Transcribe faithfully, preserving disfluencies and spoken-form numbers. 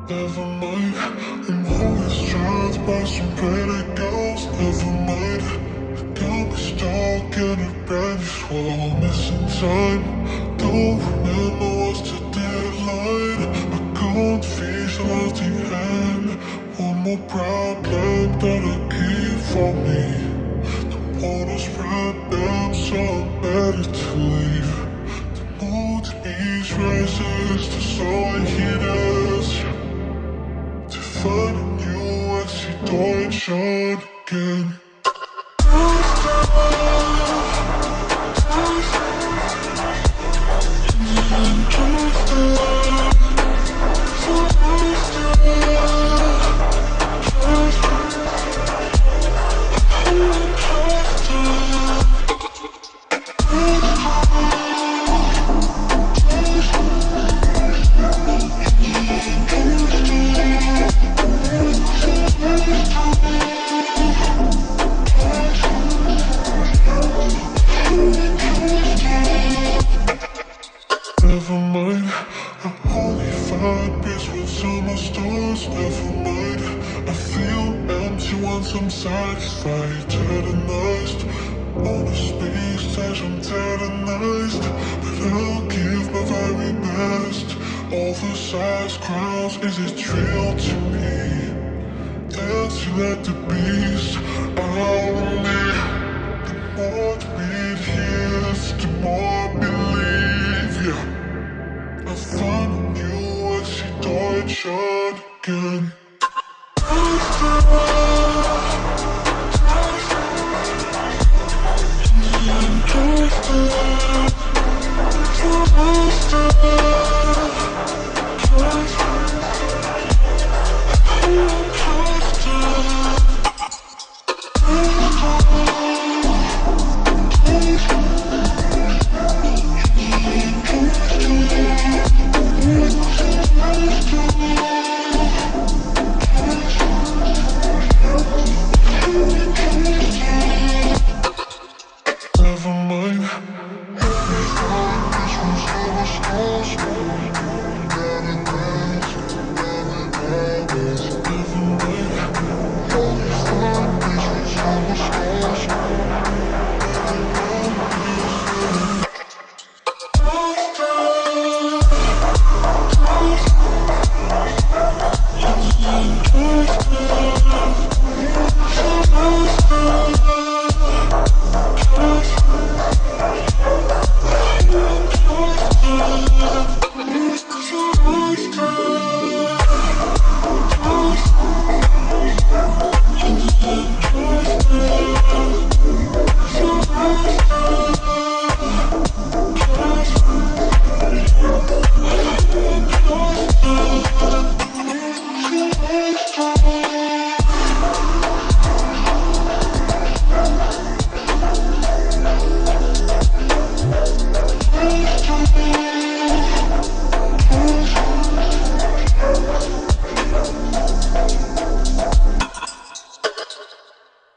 Never mind, I'm always trapped by some pretty girls. Never mind, got me stuck in a brand new swirl, missing time. Don't remember what's the deadline. I can't visualize the end. One more problem that I keep from me. The water spread down, so I'm ready to leave. The mood is raises, the sun heaters. Find a new exit door and shine again. Never mind, I only find peace with summer stars. Never mind, I feel empty once I'm satisfied, tyrannized. On a space stage I'm tyrannized, but I'll give my very best. Oversized crowds, is it real to me? Dance you let the beast out of me. The more the beat hits, the more I believe, yeah. I find a new exit door and shine again. Never mind, every time this was ever stars. Never mind, never promise. Never mind, every time this was ever stars. Never promise.